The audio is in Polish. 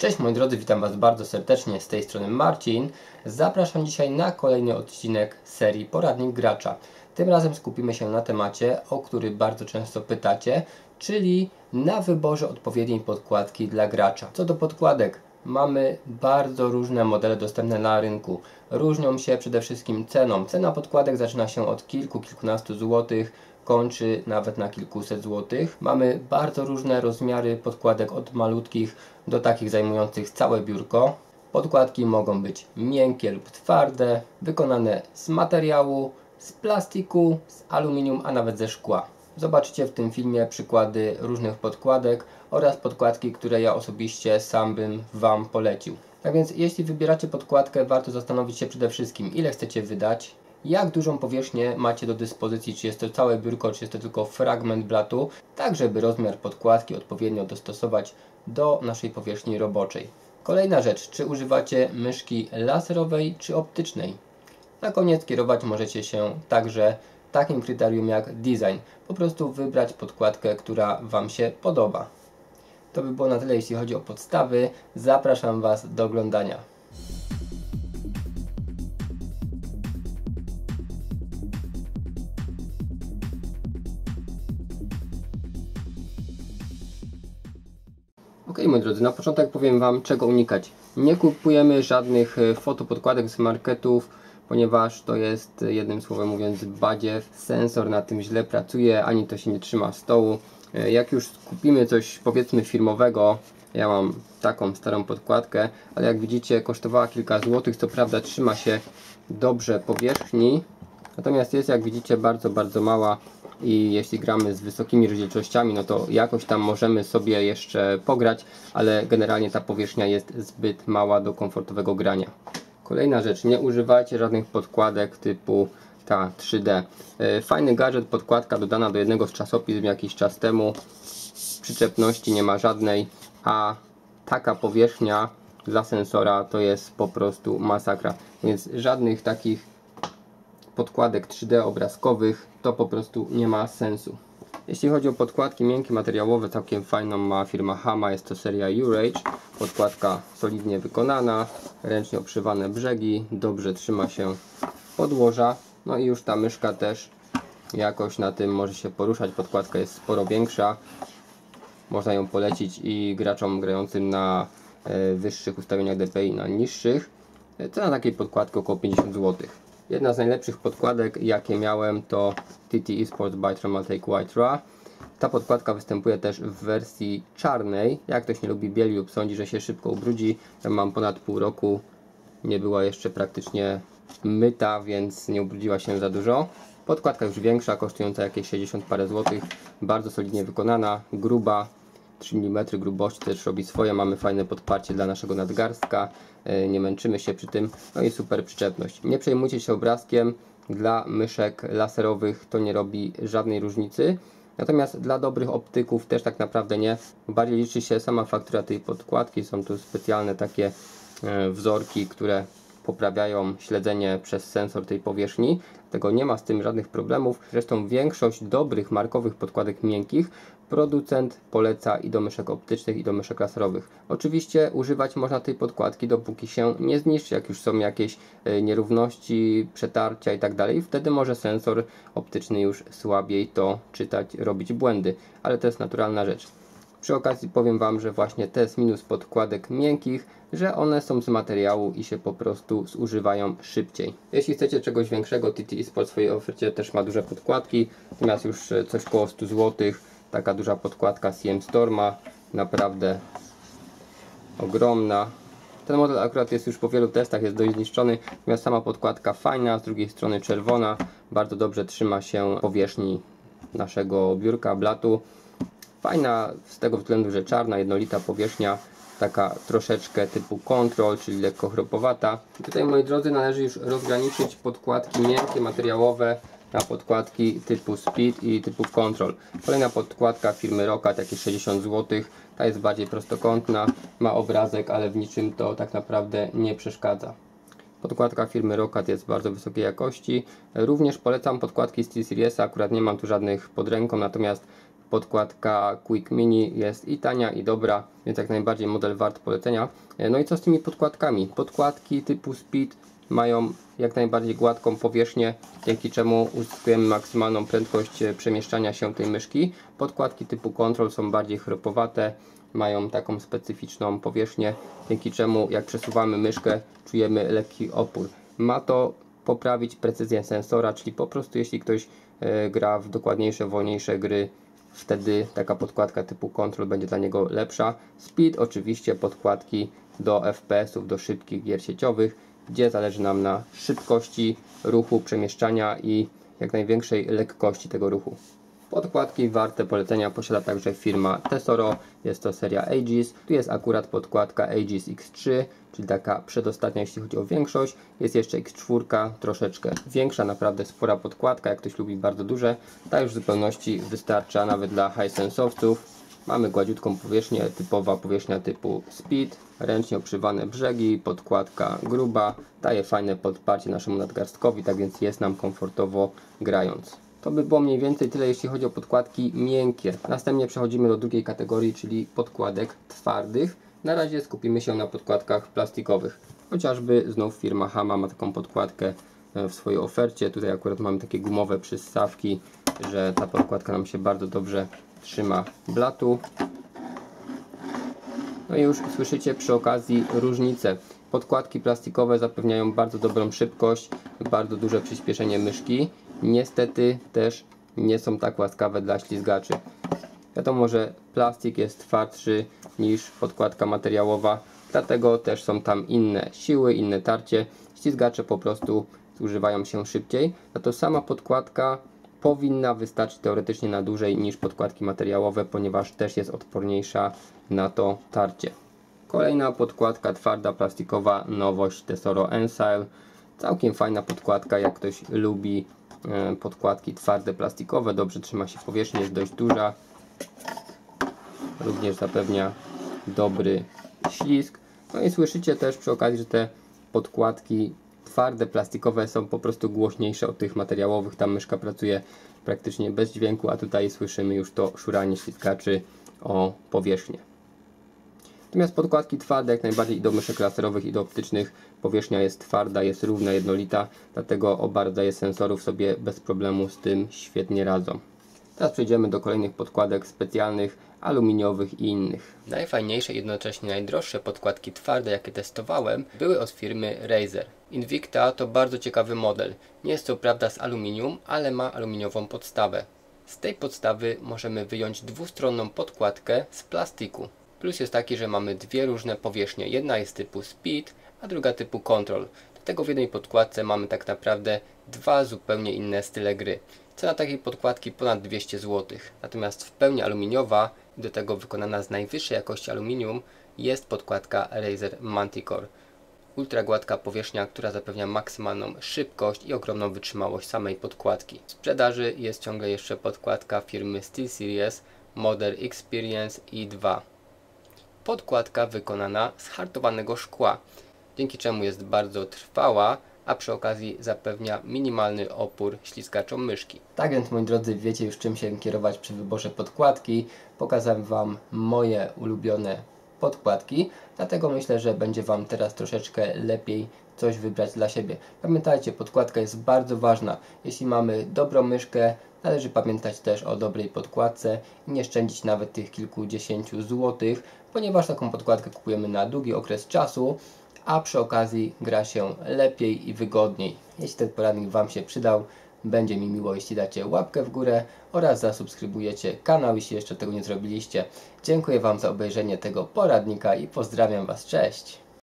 Cześć moi drodzy, witam Was bardzo serdecznie, z tej strony Marcin. Zapraszam dzisiaj na kolejny odcinek serii Poradnik Gracza. Tym razem skupimy się na temacie, o który bardzo często pytacie, czyli na wyborze odpowiedniej podkładki dla gracza. Co do podkładek, mamy bardzo różne modele dostępne na rynku. Różnią się przede wszystkim ceną. Cena podkładek zaczyna się od kilkunastu złotych, kończy nawet na kilkuset złotych. Mamy bardzo różne rozmiary podkładek, od malutkich do takich zajmujących całe biurko. Podkładki mogą być miękkie lub twarde, wykonane z materiału, z plastiku, z aluminium, a nawet ze szkła. Zobaczycie w tym filmie przykłady różnych podkładek oraz podkładki, które ja osobiście sam bym Wam polecił. Tak więc jeśli wybieracie podkładkę, warto zastanowić się przede wszystkim, ile chcecie wydać, jak dużą powierzchnię macie do dyspozycji, czy jest to całe biurko, czy jest to tylko fragment blatu, tak żeby rozmiar podkładki odpowiednio dostosować do naszej powierzchni roboczej. Kolejna rzecz, czy używacie myszki laserowej czy optycznej. Na koniec kierować możecie się także takim kryterium jak design. Po prostu wybrać podkładkę, która Wam się podoba. To by było na tyle, jeśli chodzi o podstawy. Zapraszam Was do oglądania. Ok, moi drodzy, na początek powiem Wam, czego unikać. Nie kupujemy żadnych fotopodkładek z marketów, ponieważ to jest, jednym słowem mówiąc, badziew. Sensor na tym źle pracuje, ani to się nie trzyma stołu. Jak już kupimy coś, powiedzmy, firmowego, ja mam taką starą podkładkę, ale jak widzicie, kosztowała kilka złotych. Co prawda trzyma się dobrze powierzchni, natomiast jest, jak widzicie, bardzo mała. I jeśli gramy z wysokimi rozdzielczościami, no to jakoś tam możemy sobie jeszcze pograć, ale generalnie ta powierzchnia jest zbyt mała do komfortowego grania. Kolejna rzecz, nie używajcie żadnych podkładek typu ta 3D. Fajny gadżet, podkładka dodana do jednego z czasopism jakiś czas temu. Przyczepności nie ma żadnej, a taka powierzchnia dla sensora to jest po prostu masakra. Więc żadnych takich podkładek 3D obrazkowych to po prostu nie ma sensu. Jeśli chodzi o podkładki miękkie, materiałowe, całkiem fajną ma firma Hama, jest to seria U-Rage. Podkładka solidnie wykonana, ręcznie obszywane brzegi, dobrze trzyma się podłoża. No i już ta myszka też jakoś na tym może się poruszać. Podkładka jest sporo większa. Można ją polecić i graczom grającym na wyższych ustawieniach DPI, na niższych. Cena takiej podkładki około 50 zł. Jedna z najlepszych podkładek, jakie miałem, to TT Esports by Traumatic White Raw. Ta podkładka występuje też w wersji czarnej. Jak ktoś nie lubi bieli lub sądzi, że się szybko ubrudzi, ja mam ponad pół roku, nie była jeszcze praktycznie myta, więc nie ubrudziła się za dużo. Podkładka już większa, kosztująca jakieś 60 parę złotych, bardzo solidnie wykonana, gruba, 3 mm grubości też robi swoje. Mamy fajne podparcie dla naszego nadgarstka, nie męczymy się przy tym, no i super przyczepność. Nie przejmujcie się obrazkiem, dla myszek laserowych to nie robi żadnej różnicy, natomiast dla dobrych optyków też tak naprawdę nie. Bardziej liczy się sama faktura tej podkładki. Są tu specjalne takie wzorki, które poprawiają śledzenie przez sensor tej powierzchni. Tego nie ma z tym żadnych problemów. Zresztą większość dobrych markowych podkładek miękkich producent poleca i do myszek optycznych, i do myszek laserowych. Oczywiście używać można tej podkładki, dopóki się nie zniszczy. Jak już są jakieś nierówności, przetarcia i tak dalej, wtedy może sensor optyczny już słabiej to czytać, robić błędy, ale to jest naturalna rzecz. Przy okazji powiem Wam, że właśnie to jest minus podkładek miękkich, że one są z materiału i się po prostu zużywają szybciej. Jeśli chcecie czegoś większego, TT Esports w swojej ofercie też ma duże podkładki, natomiast już coś koło 100 zł. Taka duża podkładka CM Storma, naprawdę ogromna. Ten model akurat jest już po wielu testach, jest dość zniszczony, natomiast sama podkładka fajna, z drugiej strony czerwona, bardzo dobrze trzyma się powierzchni naszego biurka, blatu. Fajna z tego względu, że czarna, jednolita powierzchnia, taka troszeczkę typu Control, czyli lekko chropowata. I tutaj, moi drodzy, należy już rozgraniczyć podkładki miękkie, materiałowe na podkładki typu Speed i typu Control. Kolejna podkładka firmy Roccat, jakieś 60 zł. Ta jest bardziej prostokątna, ma obrazek, ale w niczym to tak naprawdę nie przeszkadza. Podkładka firmy Roccat jest bardzo wysokiej jakości. Również polecam podkładki SteelSeries, akurat nie mam tu żadnych pod ręką, natomiast Podkładka Quick Mini jest i tania, i dobra, więc jak najbardziej model wart polecenia. No i co z tymi podkładkami? Podkładki typu Speed mają jak najbardziej gładką powierzchnię, dzięki czemu uzyskujemy maksymalną prędkość przemieszczania się tej myszki. Podkładki typu Control są bardziej chropowate, mają taką specyficzną powierzchnię, dzięki czemu jak przesuwamy myszkę, czujemy lekki opór. Ma to poprawić precyzję sensora, czyli po prostu jeśli ktoś gra w dokładniejsze, wolniejsze gry, wtedy taka podkładka typu Control będzie dla niego lepsza. Speed oczywiście podkładki do FPS-ów, do szybkich gier sieciowych, gdzie zależy nam na szybkości ruchu, przemieszczania i jak największej lekkości tego ruchu. Podkładki warte polecenia posiada także firma Tesoro, jest to seria Aegis. Tu jest akurat podkładka Aegis X3, czyli taka przedostatnia jeśli chodzi o większość. Jest jeszcze X4, troszeczkę większa, naprawdę spora podkładka, jak ktoś lubi bardzo duże. Ta już w zupełności wystarcza nawet dla high-sensowców. Mamy gładziutką powierzchnię, typowa powierzchnia typu Speed, ręcznie obszywane brzegi, podkładka gruba, daje fajne podparcie naszemu nadgarstkowi, tak więc jest nam komfortowo grając. To by było mniej więcej tyle, jeśli chodzi o podkładki miękkie. Następnie przechodzimy do drugiej kategorii, czyli podkładek twardych. Na razie skupimy się na podkładkach plastikowych. Chociażby znów firma Hama ma taką podkładkę w swojej ofercie. Tutaj akurat mamy takie gumowe przyssawki, że ta podkładka nam się bardzo dobrze trzyma blatu. No i już słyszycie przy okazji różnicę. Podkładki plastikowe zapewniają bardzo dobrą szybkość, bardzo duże przyspieszenie myszki. Niestety też nie są tak łaskawe dla ślizgaczy. Wiadomo, że plastik jest twardszy niż podkładka materiałowa, dlatego też są tam inne siły, inne tarcie. Ślizgacze po prostu zużywają się szybciej. A to sama podkładka powinna wystarczyć teoretycznie na dłużej niż podkładki materiałowe, ponieważ też jest odporniejsza na to tarcie. Kolejna podkładka twarda plastikowa, nowość Tesoro Ensile. Całkiem fajna podkładka, jak ktoś lubi podkładki twarde plastikowe, dobrze trzyma się powierzchni, jest dość duża. Również zapewnia dobry ślizg. No i słyszycie też przy okazji, że te podkładki twarde plastikowe są po prostu głośniejsze od tych materiałowych. Tam myszka pracuje praktycznie bez dźwięku, a tutaj słyszymy już to szuranie ślizgaczy o powierzchnię. Natomiast podkładki twarde jak najbardziej i do myszek laserowych, i do optycznych powierzchnia jest twarda, jest równa, jednolita, dlatego oba rodzaje sensorów sobie bez problemu z tym świetnie radzą. Teraz przejdziemy do kolejnych podkładek specjalnych, aluminiowych i innych. Najfajniejsze i jednocześnie najdroższe podkładki twarde, jakie testowałem, były od firmy Razer. Invicta to bardzo ciekawy model. Nie jest to prawda z aluminium, ale ma aluminiową podstawę. Z tej podstawy możemy wyjąć dwustronną podkładkę z plastiku. Plus jest taki, że mamy dwie różne powierzchnie. Jedna jest typu Speed, a druga typu Control. Dlatego w jednej podkładce mamy tak naprawdę dwa zupełnie inne style gry. Cena takiej podkładki ponad 200 zł. Natomiast w pełni aluminiowa, do tego wykonana z najwyższej jakości aluminium, jest podkładka Razer Manticore. Ultra gładka powierzchnia, która zapewnia maksymalną szybkość i ogromną wytrzymałość samej podkładki. W sprzedaży jest ciągle jeszcze podkładka firmy SteelSeries Model Experience i2. Podkładka wykonana z hartowanego szkła, dzięki czemu jest bardzo trwała, a przy okazji zapewnia minimalny opór ślizgaczom myszki. Tak więc, moi drodzy, wiecie już czym się kierować przy wyborze podkładki. Pokazałem Wam moje ulubione podkładki, dlatego myślę, że będzie Wam teraz troszeczkę lepiej coś wybrać dla siebie. Pamiętajcie, podkładka jest bardzo ważna. Jeśli mamy dobrą myszkę, należy pamiętać też o dobrej podkładce i nie szczędzić nawet tych kilkudziesięciu złotych, ponieważ taką podkładkę kupujemy na długi okres czasu, a przy okazji gra się lepiej i wygodniej. Jeśli ten poradnik Wam się przydał, będzie mi miło, jeśli dacie łapkę w górę oraz zasubskrybujecie kanał, jeśli jeszcze tego nie zrobiliście. Dziękuję Wam za obejrzenie tego poradnika i pozdrawiam Was, cześć!